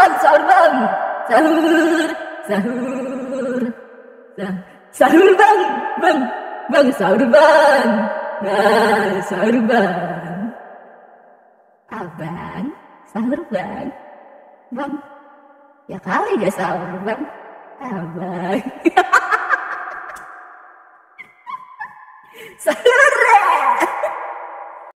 sahur bang. Sahur, sahur, sahur bang, sahur bang. Nah, sahur bang. Abang, sahur bang. Bang, ya kali gak sahur bang. Abang. Sahur.